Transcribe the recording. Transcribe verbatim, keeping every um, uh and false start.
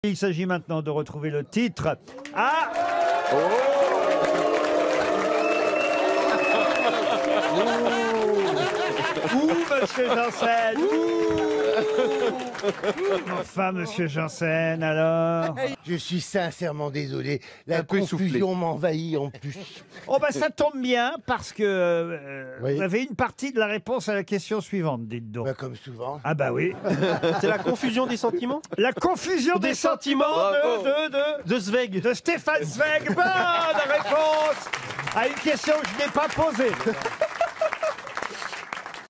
Il s'agit maintenant de retrouver le titre. Ah oh Ouh, monsieur Janssen. Enfin, monsieur Janssen, alors. Je suis sincèrement désolé. La confusion m'envahit en plus. Oh bah ça tombe bien parce que euh, Oui. vous avez une partie de la réponse à la question suivante, dites donc. Bah, comme souvent. Ah bah oui. C'est la confusion des sentiments La confusion des, Des sentiments, sentiments, de, de, de, de Zweig. de Stéphane Zweig. Bonne réponse à une question que je n'ai pas posée.